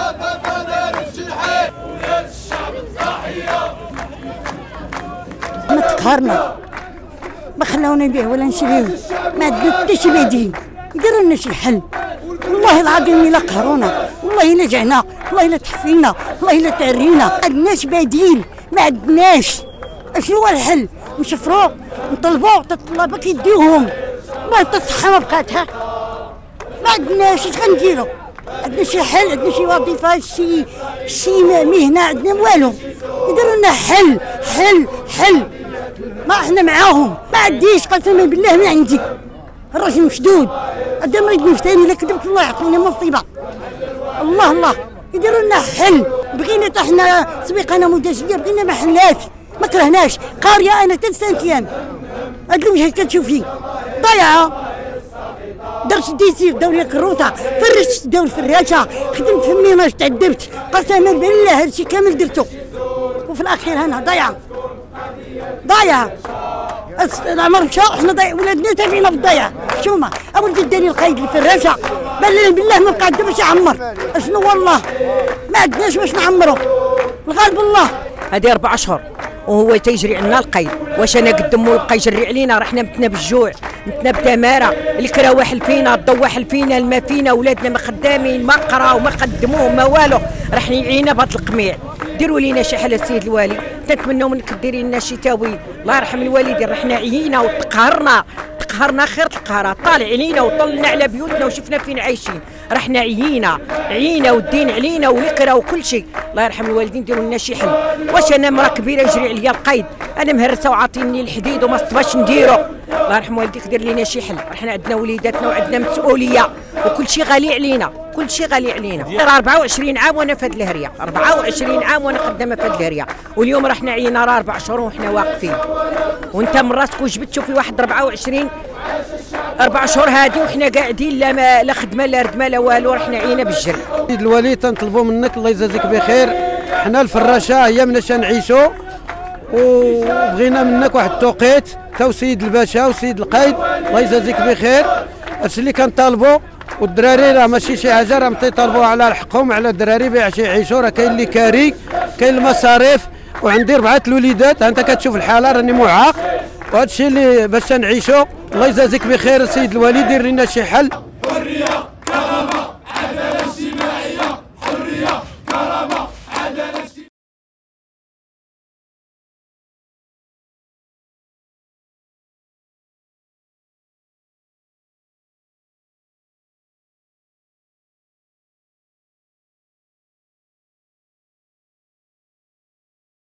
ما تقهرنا، ما خلاونا نبيع ولا نشريو، ما عندنا حتى شي بديل، يديروا لنا شي حل. والله العظيم الا قهرونا، والله الا جعنا، والله الا تحفينا، والله الا تعرينا، ما عندناش بديل، ما عندناش. اشنو هو الحل؟ نشفروا نطلبوا الطلبه كيديوهم، ما حتى الصحه ما بقاتها، ما عندناش اش غنديروا. عندنا شي حل، عندنا شي وظيفه، شي مهنه، عندنا والو. يديروا لنا حل حل حل. ما احنا معاهم، ما عنديش قسما بالله ما عندي. الراجل مشدود، هذا مريض نفساني، الا كذبت الله يعطينا مصيبه. الله الله، يديروا لنا حل. بغينا حتى حنا سبيقنا مدشيه، بغينا محلات، ما كرهناش. قاريه انا حتى سنتيام، هاد الوجه كتشوفي ضايعه. درت ديسير داو لي كروطه، فرشت داو الفراشه، خدمت في الميناج، تعذبت قسما بالله هادشي كامل درتو، وفي الاخير انا ضايعه ضايعه. العمر مشى وحنا ضايع، ولادنا تابعين في الضياع. شوما اولدي داني القايد الفراشه، بالله ما بقى عندنا باش يعمر. اشنو والله ما عندناش باش نعمروا، الغالب الله. هذه 4 أشهر وهو تيجري عندنا القيد. واش انا قدامو يبقى يجري علينا؟ رحنا متنا بالجوع، متنا بتماره، الكرا واحل فينا، الضو واحل فينا، الماء فينا، ولادنا ما خدامين، ما قراو ما قدموه ما والو، راح يعينا بهذا القميع. ديروا لينا شي حل السيد الوالي، تنتمنوا منك ديري لنا شي تاويل، الله يرحم الوالدين. رحنا عيينا وتقهرنا خير القهره، طالع علينا وطلنا على بيوتنا وشفنا فين عايشين. رحنا عيينا والدين علينا والكرا وكل شيء. الله يرحم الوالدين، ديروا لنا شي حل. واش انا مرا كبيره يجري عليا القيد، انا مهرسه وعاطيني الحديد وما صباش نديرو. الله يرحم والديك، دير لنا شي حل. رحنا عندنا وليداتنا وعندنا مسؤوليه، وكل شيء غالي علينا، كل شيء غالي علينا. 24 عام وانا في هذه الهريه، 24 عام وانا خدامه في هذه الهريه، واليوم رحنا عينا 4 شهور وحنا واقفين. وانت من راسك وجبت تشوفي واحد 4 شهور هادي وحنا قاعدين، لا خدمه لا ردمه لا والو، رحنا عينا بالجر. سيد الولي تنطلبوا منك الله يجازيك بخير، حنا الفراشه هي من اش نعيشوا، وبغينا منك واحد التوقيت تا سيد الباشا وسيد القايد الله يجازيك بخير. اش اللي كنطالبوا، والدراري راه ماشي شي حاجه، راه تيطالبوا على حقهم، على الدراري باش يعيشوا. راه كاين اللي كاري، كاين المصاريف، وعندي 4 الوليدات، انت كتشوف الحاله راني معاق، وهذا الشيء اللي باش نعيشوا. الله يجازيك بخير السيد الولي، دير لنا شي حل.